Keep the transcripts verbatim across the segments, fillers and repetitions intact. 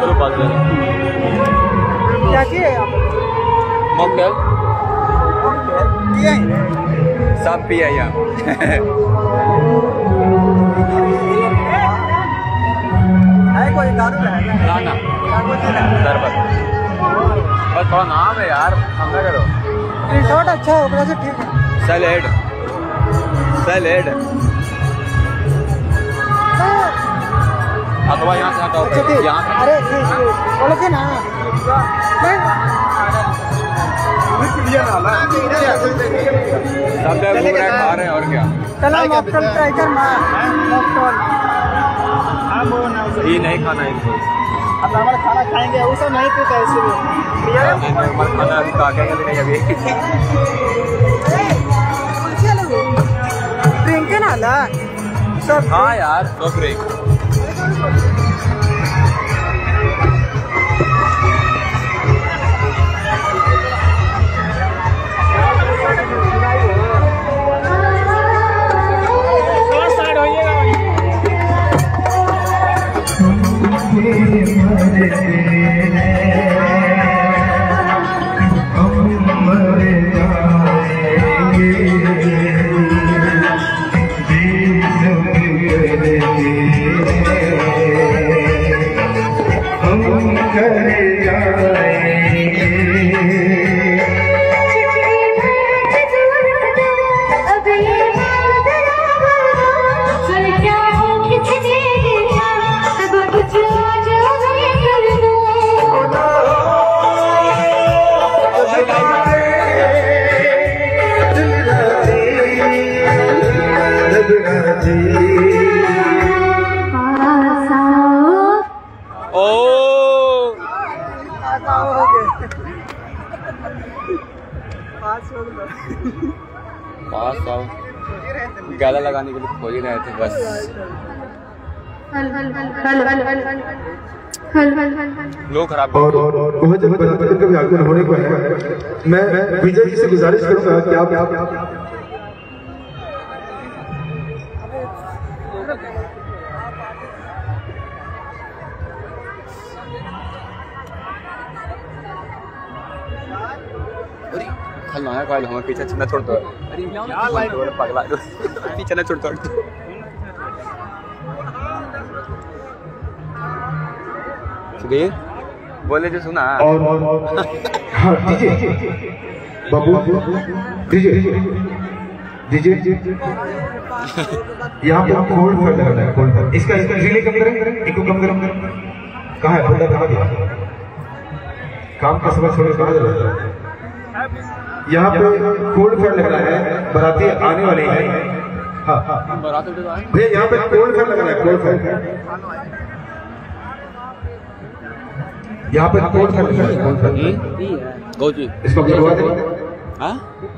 चलो बात करें। क्या चाहिए मॉकटेल पिए सब पिया यहाँ। है कोई दारू है ना ना शरबत बस थोड़ा नाम है यार, समझा करो। रिसोर्ट अच्छा है ऊपर से ठीक है। सैलेड सैलेड अथवा यहाँ से हटाओ अच्छा ठीक। यहाँ अरे बोलो कि ना सब लोग घूम रहे खा रहे हैं और क्या। चलो मॉकटेल ट्राई कर मार मॉकटेल ये नहीं खाना है इनको। अब हमारा खाना खाएंगे वो सब नहीं पीता इसलिए हमारा खाना अभी काटेंगे नहीं अभी। ड्रिंक है ना ला सब। हाँ यार सॉफ्ट ड्रिंक पास सौ गाला लगाने के लिए खोज ही रहे थे बस। लोग खराब और बहुत जल्द बराबर का भी आगमन होने को है। मैं विजय जी से गुजारिश करूंगा कि आप खलनायक वाले हमें पीछे न छोड़ दो। अरे पगला पीछे न छोड़ दो। सुधीर बोले जो सुना। और हाँ दीजिए बाबू दीजिए दीजिए यहाँ पे आपको होल्ड फल लगाना है। होल्ड फल इसका इसका रिले कम करें इसको कम करें। कहाँ है बंदा कहाँ गया? काम का समय छोड़ कहाँ जा रहा है? यहाँ पे कोल्ड फैन लगना है। बाराती आने वाले हैं। हाँ भैया यहाँ पे कोल्ड फैन लगना है। कोल्ड फैन यहाँ पे कोल्ड फैन लगना है। कोल्ड फैन गौजी इसको लगवा दें। हाँ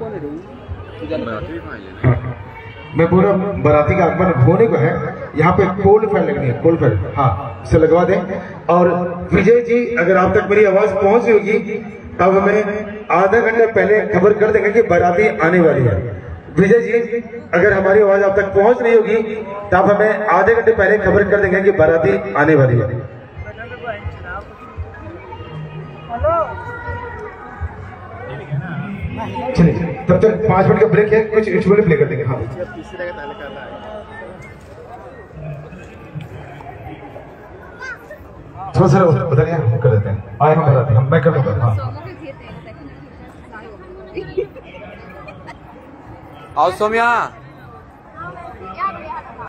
मैं पूरा बाराती का आगमन होने को है। यहाँ पे कोल्ड फैन लगनी है। कोल्ड फैन हाँ इसे लगवा दें। और विजय जी अगर आप तक मेरी आवाज पहुंच रही होगी तब हमें आधा घंटे पहले खबर कर देंगे कि बाराती आने वाली है। विजय जी अगर हमारी आवाज आप तक पहुंच रही होगी तब हमें आधे घंटे पहले खबर कर देंगे कि बाराती आने वाली है। चलिए तब तक पांच मिनट का ब्रेक है। कुछ इंस्ट्रूमेंट प्ले कर देंगे। हाँ थोड़ा सा बताइए हम कर देते हैं। आए हम बताते हैं। मैं कर दूंगा। हाँ आओ सोम्या।